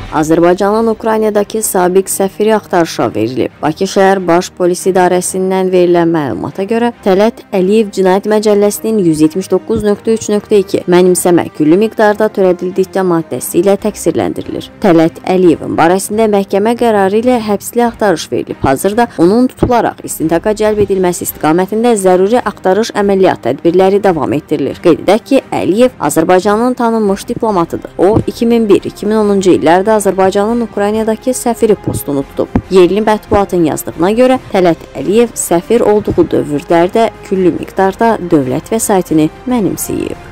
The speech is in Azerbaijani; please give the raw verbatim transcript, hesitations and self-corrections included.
Azərbaycanın Ukraynadakı sabiq səfiri axtarışa verilib. Bakı şəhər Baş Polis İdarəsindən verilən məlumata görə Tələt Əliyev Cinayət Məcəlləsinin yüz yetmiş doqquz nöqtə üç nöqtə iki mənimsəmə küllü miqdarda törədildikdə maddəsi ilə təqsirləndirilir. Tələt Əliyevin barəsində məhkəmə qərarı ilə həbsli axtarış verilib. Hazırda onun tutularaq istintaqa cəlb edilməsi istiqamətində zəruri axtarış əməliyyat tədbirləri davam etdirilir. Qeyd edək ki, Əliyev Azərbaycanın tanınmış diplomatıdır. O, iki min bir iki min onuncu illərdə Azərbaycanın Ukraynadakı səfiri postunu tutub. Yerli mətbuatın yazdığına görə Tələt Əliyev səfir olduğu dövrlərdə küllü miqdarda dövlət vəsaitini mənimsəyib.